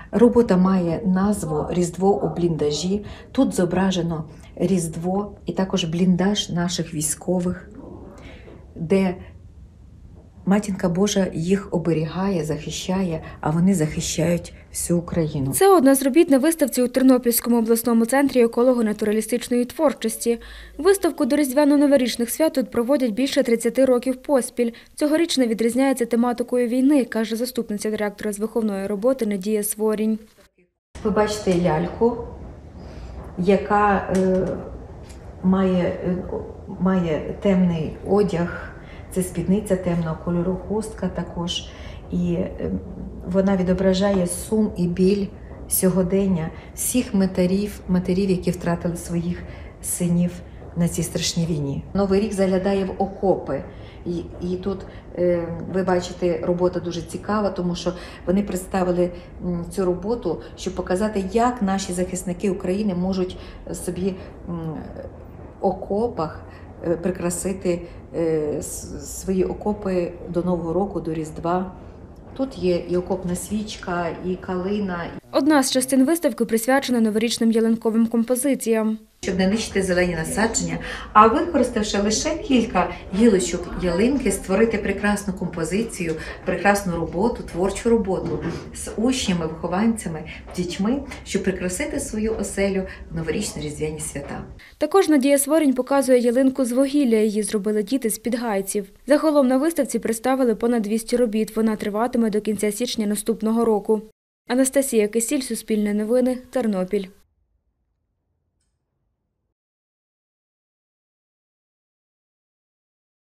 Робота має назву «Різдво у бліндажі». Тут зображено Різдво і також бліндаж наших військових, де Матінка Божа їх оберігає, захищає, а вони захищають всю Україну. Це одна з робіт на виставці у Тернопільському обласному центрі еколого-натуралістичної творчості. Виставку до різдвяно-новорічних свят тут проводять більше 30 років поспіль. Цьогоріч не відрізняється тематикою війни, каже заступниця директора з виховної роботи Надія Сворінь. Ви бачите ляльку, яка має темний одяг. Це спідниця темного кольору, хустка також. І вона відображає сум і біль сьогодення всіх матерів, які втратили своїх синів на цій страшній війні. Новий рік заглядає в окопи. І тут ви бачите, робота дуже цікава, тому що вони представили цю роботу, щоб показати, як наші захисники України можуть собі в окопах прикрасити свої окопи до Нового року, до Різдва. Тут є і окопна свічка, і калина. Одна з частин виставки присвячена новорічним ялинковим композиціям. Щоб не нищити зелені насадження, а використавши лише кілька гілочок ялинки, створити прекрасну композицію, прекрасну роботу, творчу роботу з учнями, вихованцями, дітьми, щоб прикрасити свою оселю в новорічно-різдвяні свята. Також Надія Сворінь показує ялинку з вугілля. Її зробили діти з Підгайців. Загалом на виставці представили понад 200 робіт. Вона триватиме до кінця січня наступного року. Анастасія Кисіль, Суспільне новини, Тернопіль.